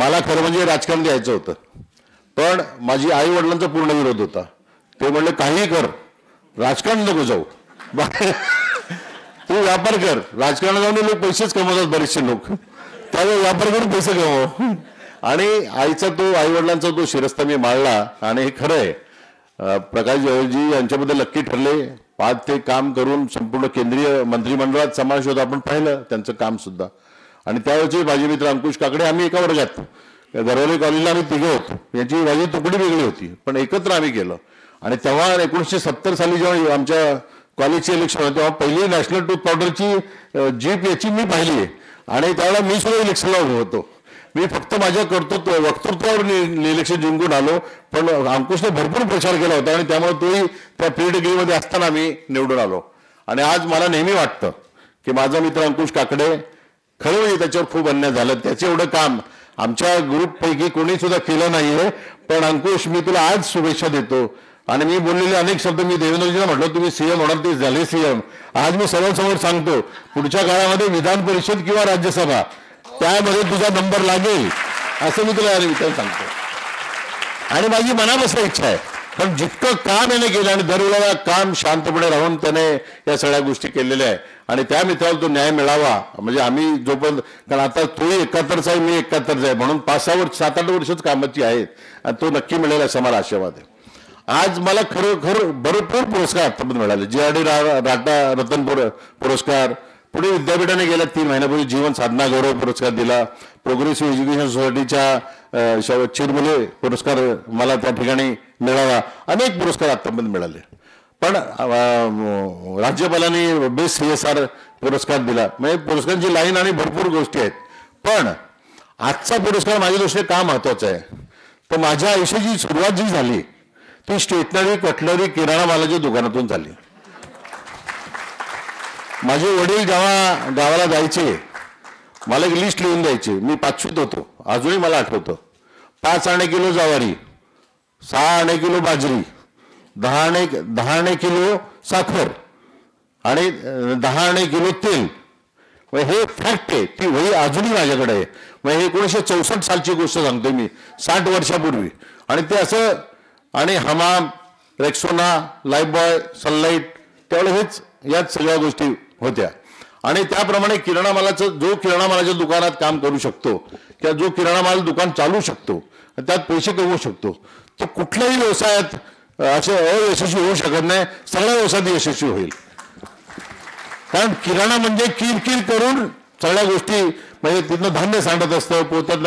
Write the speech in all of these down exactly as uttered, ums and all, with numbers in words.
मला खरं म्हणजे राजकारण द्यायचं होतं, पण माझी आई वडिलांचा पूर्ण विरोध होता. ते म्हणले काही कर, राजकारण नको जाऊ, तू व्यापार कर. राजकारणात जाऊन लोक पैसेच कमवतात, बरेचसे लोक, त्यामुळे व्यापार करून पैसे कमव. आणि आईचा तो आई वडिलांचा तो शिरस्ता मी माळला. आणि हे खरं आहे, प्रकाश जावळेजी यांच्याबद्दल नक्की ठरले. आज ते काम करून संपूर्ण केंद्रीय मंत्रिमंडळात समावेश होता, आपण पाहिलं त्यांचं काम सुद्धा. आणि त्यावेळेचे माझे मित्र अंकुश काकडे, आम्ही एका वर्गात गरवले कॉलेजला आम्ही तिघे होतो. याची माझी तुकडी वेगळी होती, पण एकत्र आम्ही केलं. आणि तेव्हा एकोणीसशे सत्तर साली जेव्हा आमच्या कॉलेजचे इलेक्शन होतं, तेव्हा पहिली नॅशनल टूथ पावडरची जीप याची मी पाहिली आहे. आणि त्यावेळेला मी सुद्धा इलेक्शनला उभं होतो. मी फक्त माझ्या कर्तृत्व वक्तृत्वावर इलेक्शन जिंकून आलो, पण अंकुशने भरपूर प्रचार केला होता आणि त्यामुळे तोही त्या प्री डिग्रीमध्ये असताना मी निवडून आलो. आणि आज मला नेहमी वाटतं की माझा मित्र अंकुश काकडे खरं म्हणजे त्याच्यावर खूप अन्याय झालं. त्याचं एवढं काम आमच्या ग्रुपपैकी कोणी सुद्धा केलं नाहीये. पण अंकुश, मी तुला आज शुभेच्छा देतो. आणि मी बोललेले अनेक शब्द मी देवेंद्रजीला म्हटलं, तुम्ही सीएम होणार, ते झाले सीएम. आज मी सर्वांसमोर सांगतो, पुढच्या काळामध्ये विधान परिषद किंवा राज्यसभा त्यामध्ये तुझा नंबर लागेल, असं मी तुला या निमित्ताने सांगतो. आणि माझी मनापासून इच्छा आहे, पण जितकं काम याने केलं आणि दरवेळेला काम शांतपणे राहून त्याने या सगळ्या गोष्टी केलेल्या आहे. आणि त्या मित्राला तो न्याय मिळावा, म्हणजे आम्ही जोपर्यंत, कारण आता तोही एकाहत्तरचा आहे, मी एकाहत्तरचा आहे, म्हणून पाच सहा वर्ष सात आठ वर्षच कामाची आहेत. आणि तो नक्की मिळेल असं मला आशावाद आहे. आज मला खरोखर भरपूर पुरस्कार आतापर्यंत मिळाले. जी आर डी राटा रतन पुरस्कार, पुणे विद्यापीठाने गेल्या तीन महिन्यापूर्वी जीवन साधना गौरव पुरस्कार दिला. प्रोग्रेसिव्ह एज्युकेशन सोसायटीच्या चिरमुले पुरस्कार मला त्या ठिकाणी मिळाला. अनेक पुरस्कार आतापर्यंत मिळाले. पण राज्यपालांनी बेस्ट सी एस आर पुरस्कार दिला. म्हणजे पुरस्कारांची लाईन आणि भरपूर गोष्टी आहेत. पण आजचा पुरस्कार माझ्या दृष्टीने का महत्वाचा आहे, तर माझ्या आयुष्याची सुरुवात जी झाली ती स्टेशनरी, कटलरी, किराणा मालाच्या दुकानातून झाली. माझे वडील जेव्हा गावाला जायचे, मला एक लिस्ट लिहून द्यायचे. मी पाचवीत होतो, अजूनही मला आठवतं. पाच आणे किलो ज्वारी, सहा आणे किलो बाजरी, दहा आणे दहा आणे किलो साखर आणि दहा आणे किलो तेल. हे फॅक्ट आहे, ती वही अजूनही माझ्याकडे आहे. मग हे एकोणीसशे चौसष्ट सालची गोष्ट सांगतोय मी, साठ वर्षापूर्वी. आणि ते असं, आणि हमाम, रेक्सोना, लाईफबॉय, सनलाईट, त्यावेळेला हेच याच सगळ्या गोष्टी होत्या. आणि त्याप्रमाणे किराणा मालाचं, जो किराणा मालाच्या दुकानात काम करू शकतो किंवा जो किराणा माल दुकान चालू शकतो, त्यात पैसे कमवू शकतो, तो कुठल्याही व्यवसायात असे अयशस्वी होऊ शकत नाही. सगळ्या व्यवसायात यशस्वी होईल. कारण किराणा म्हणजे किरकिर करून सगळ्या गोष्टी, म्हणजे तिथनं धान्य सांडत असतं, पोत्यातनं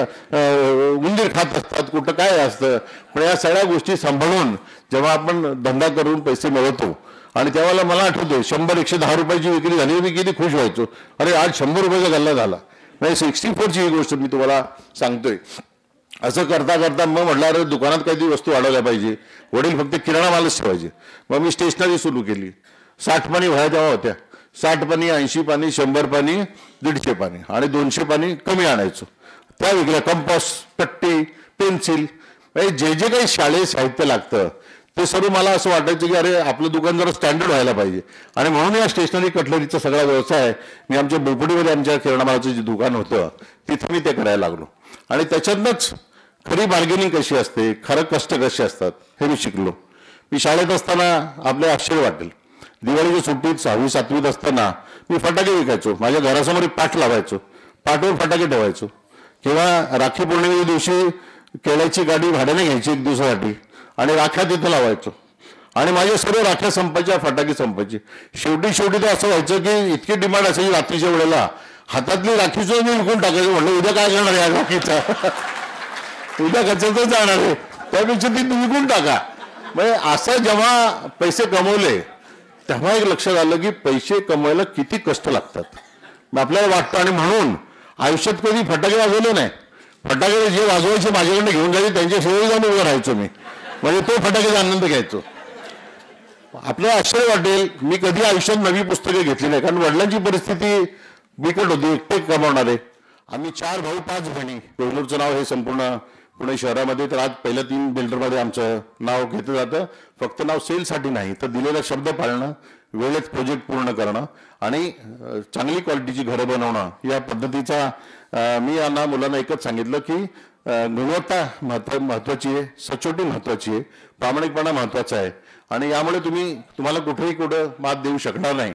काही उंदीर खात असतात, कुठं काय असतं. पण या सगळ्या गोष्टी सांभाळून जेव्हा आपण धंदा करून पैसे मिळवतो, आणि त्यावेळेला मला आठवतंय शंभर एकशे दहा रुपयाची विक्री झाली, मी किती खुश व्हायचो. अरे आज शंभर रुपयाचा गल्ला झाला. म्हणजे सिक्स्टी फोरची ही गोष्ट मी तुम्हाला सांगतोय. असं करता करता मग म्हटलं, अरे दुकानात काहीतरी वस्तू वाढवल्या पाहिजे. वडील फक्त किराणा मालच ठेवायचे. मग मी स्टेशनरी सुरू केली. साठ पाणी वह्या तेव्हा होत्या. साठ पाणी, ऐंशी पाणी, शंभर पाणी, दीडशे पाणी आणि दोनशे पाणी कमी आणायचो. त्या विकल्या. कंपास, पट्टी, पेन्सिल, जे जे काही शालेय साहित्य लागतं ते सर्व मला असं वाटायचं की अरे आपलं दुकान जरा स्टँडर्ड व्हायला पाहिजे. आणि म्हणून या स्टेशनरी कटलरीचा सगळा व्यवसाय मी आमच्या बोपडीमध्ये आमच्या किराणा मालाचं जे दुकान होतं तिथे मी ते करायला लागलो. आणि त्याच्यातनंच खरी बार्गेनिंग कशी असते, खरं कष्ट कसे असतात हे मी शिकलो. मी शाळेत असताना आपले आश्चर्य वाटेल, दिवाळीच्या सुट्टीत सहावी सातवीत असताना मी फटाके विकायचो. माझ्या घरासमोर एक पाठ लावायचो, पाठवर फटाके ठेवायचो. किंवा राखी पौर्णिमेच्या दिवशी केळ्याची गाडी भाड्याने घ्यायची एक दिवसासाठी आणि राख्या तिथं लावायचो. आणि माझे सर्व राख्या संपायच्या, फटाके संपायचे. शेवटी शेवटी तर असं व्हायचं की इतकी डिमांड असायची रात्रीच्या वेळेला, हातातली राखी सुद्धा मी विकून टाकायचं. म्हटलं उद्या काय करणार या राखीचा, उद्या कशाचं जाणार आहे, त्यापेक्षा ती विकून टाका. म्हणजे असं जेव्हा पैसे कमवले तेव्हा एक लक्षात आलं की पैसे कमवायला किती कष्ट लागतात आपल्याला वाटतं. आणि म्हणून आयुष्यात कधी फटाके वाजवले नाही. फटाके जे वाजवायचे माझ्याकडनं घेऊन जायचे, त्यांच्या शेवटी जाऊन उभं राहायचो मी. म्हणजे तो फटाक्याचा आनंद घ्यायचो. आपल्याला आश्चर्य वाटेल, मी कधी आयुष्यात नवी पुस्तके घेतली नाही, कारण वडिलांची परिस्थिती बिकट होती, एकटे कमावणारे. आम्ही चार भाऊ पाच बहिणी. बेंगलोरचं नाव हे संपूर्ण पुणे शहरामध्ये, तर आज पहिल्या तीन बिल्डरमध्ये आमचं नाव घेतलं जातं. फक्त नाव सेलसाठी नाही, तर दिलेला शब्द पाळणं, वेळेत प्रोजेक्ट पूर्ण करणं आणि चांगली क्वालिटीची घरं बनवणं या पद्धतीचा अं, मी यांना मुलांना एकच सांगितलं की अं, गुणवत्ता महत्व महत्वाची आहे, सचोटी महत्वाची आहे, प्रामाणिकपणा महत्वाचा आहे आणि यामुळे तुम्ही तुम्हाला कुठेही कुठं मात देऊ शकणार नाही.